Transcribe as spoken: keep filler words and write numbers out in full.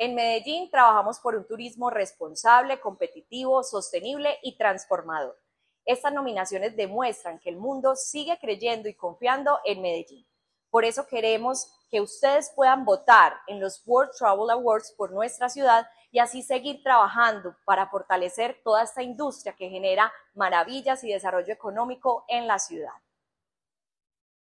En Medellín trabajamos por un turismo responsable, competitivo, sostenible y transformador. Estas nominaciones demuestran que el mundo sigue creyendo y confiando en Medellín. Por eso queremos que ustedes puedan votar en los World Travel Awards por nuestra ciudad y así seguir trabajando para fortalecer toda esta industria que genera maravillas y desarrollo económico en la ciudad.